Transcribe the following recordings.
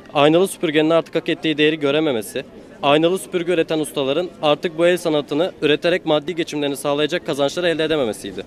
aynalı süpürgenin artık hak ettiği değeri görememesi, aynalı süpürge üreten ustaların artık bu el sanatını üreterek maddi geçimlerini sağlayacak kazançları elde edememesiydi.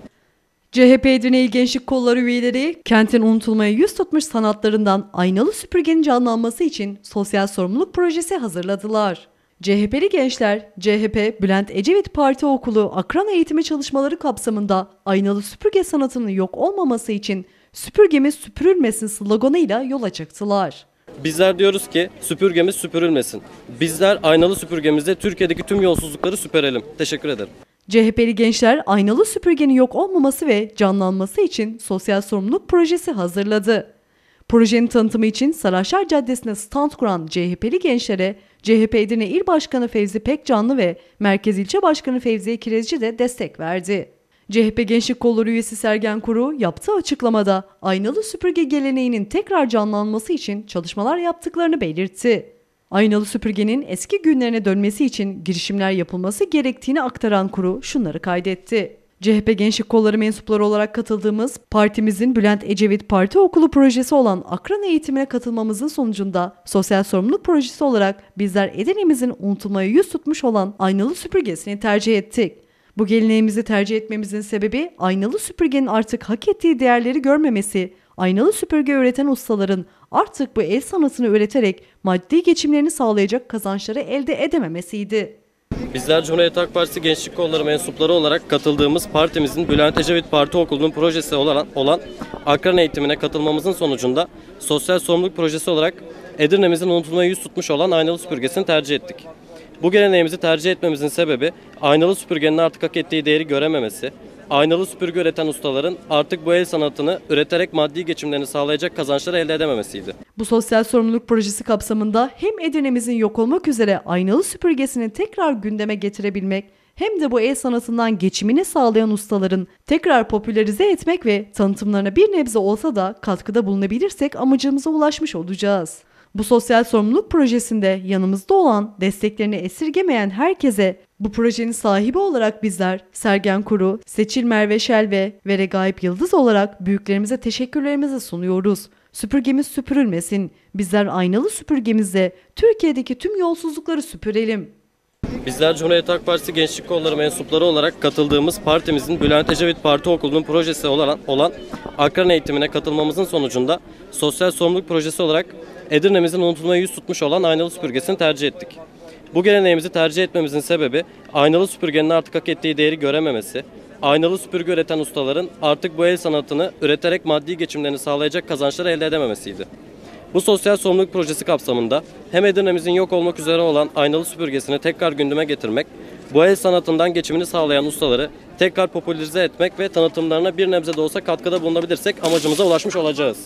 CHP Edirne İl Gençlik Kolları üyeleri kentin unutulmaya yüz tutmuş sanatlarından aynalı süpürgenin canlanması için sosyal sorumluluk projesi hazırladılar. CHP'li gençler, CHP Bülent Ecevit Parti Okulu akran eğitimi çalışmaları kapsamında aynalı süpürge sanatının yok olmaması için süpürgemiz süpürülmesin sloganıyla yola çıktılar. Bizler diyoruz ki süpürgemiz süpürülmesin. Bizler aynalı süpürgemizde Türkiye'deki tüm yolsuzlukları süpürelim. Teşekkür ederim. CHP'li gençler aynalı süpürgenin yok olmaması ve canlanması için sosyal sorumluluk projesi hazırladı. Projenin tanıtımı için Saraçlar Caddesi'ne stand kuran CHP'li gençlere CHP Edirne İl Başkanı Fevzi Pekcanlı ve Merkez İlçe Başkanı Fevziye Kirezci de destek verdi. CHP Gençlik Kolları üyesi Sergen Kuru yaptığı açıklamada aynalı süpürge geleneğinin tekrar canlanması için çalışmalar yaptıklarını belirtti. Aynalı süpürgenin eski günlerine dönmesi için girişimler yapılması gerektiğini aktaran Kuru şunları kaydetti. CHP Gençlik Kolları mensupları olarak katıldığımız partimizin Bülent Ecevit Parti Okulu projesi olan akran eğitimine katılmamızın sonucunda sosyal sorumluluk projesi olarak bizler Edirne'mizin unutulmaya yüz tutmuş olan aynalı süpürgesini tercih ettik. Bu geleneğimizi tercih etmemizin sebebi aynalı süpürgenin artık hak ettiği değerleri görmemesi, aynalı süpürge üreten ustaların artık bu el sanatını üreterek maddi geçimlerini sağlayacak kazançları elde edememesiydi. Bizler Cumhuriyet Halk Partisi Gençlik Kolları mensupları olarak katıldığımız partimizin Bülent Ecevit Parti Okulu'nun projesi olan akran eğitimine katılmamızın sonucunda sosyal sorumluluk projesi olarak Edirne'mizin unutulmaya yüz tutmuş olan aynalı süpürgesini tercih ettik. Bu geleneğimizi tercih etmemizin sebebi aynalı süpürgenin artık hak ettiği değeri görememesi, aynalı süpürge üreten ustaların artık bu el sanatını üreterek maddi geçimlerini sağlayacak kazançları elde edememesiydi. Bu sosyal sorumluluk projesi kapsamında hem Edirne'mizin yok olmak üzere aynalı süpürgesini tekrar gündeme getirebilmek hem de bu el sanatından geçimini sağlayan ustaların tekrar popülerize etmek ve tanıtımlarına bir nebze olsa da katkıda bulunabilirsek amacımıza ulaşmış olacağız. Bu sosyal sorumluluk projesinde yanımızda olan, desteklerini esirgemeyen herkese bu projenin sahibi olarak bizler Sergen Kuru, Seçil Merve Şelve ve Regaip Yıldız olarak büyüklerimize teşekkürlerimizi sunuyoruz. Süpürgemiz süpürülmesin. Bizler aynalı süpürgemizle Türkiye'deki tüm yolsuzlukları süpürelim. Bizler Cumhuriyet Halk Partisi Gençlik Kolları mensupları olarak katıldığımız partimizin Bülent Ecevit Parti Okulu'nun projesi olan akran eğitimine katılmamızın sonucunda sosyal sorumluluk projesi olarak Edirne'mizin unutulmaya yüz tutmuş olan aynalı süpürgesini tercih ettik. Bu geleneğimizi tercih etmemizin sebebi aynalı süpürgenin artık hak ettiği değeri görememesi, aynalı süpürge üreten ustaların artık bu el sanatını üreterek maddi geçimlerini sağlayacak kazançları elde edememesiydi. Bu sosyal sorumluluk projesi kapsamında hem Edirne'mizin yok olmak üzere olan aynalı süpürgesini tekrar gündeme getirmek, bu el sanatından geçimini sağlayan ustaları tekrar popülerize etmek ve tanıtımlarına bir nebze de olsa katkıda bulunabilirsek amacımıza ulaşmış olacağız.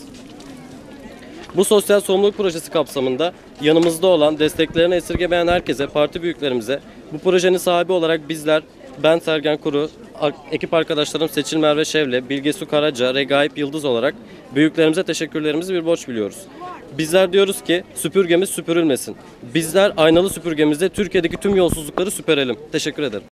Bu sosyal sorumluluk projesi kapsamında yanımızda olan, desteklerini esirgemeyen herkese, parti büyüklerimize, bu projenin sahibi olarak bizler, ben Sergen Kuru, ekip arkadaşlarım Seçil Merve Şevle, Bilge Su Karaca, Regaip Yıldız olarak büyüklerimize teşekkürlerimizi bir borç biliyoruz. Bizler diyoruz ki süpürgemiz süpürülmesin. Bizler aynalı süpürgemizde Türkiye'deki tüm yolsuzlukları süpürelim. Teşekkür ederim.